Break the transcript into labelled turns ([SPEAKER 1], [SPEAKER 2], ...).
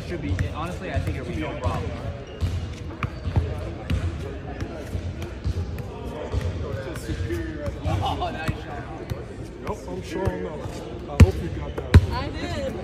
[SPEAKER 1] should be, honestly, I think it would be no problem.
[SPEAKER 2] Oh, nice shot. Nope, I'm sure enough. I hope you got that.
[SPEAKER 3] I did.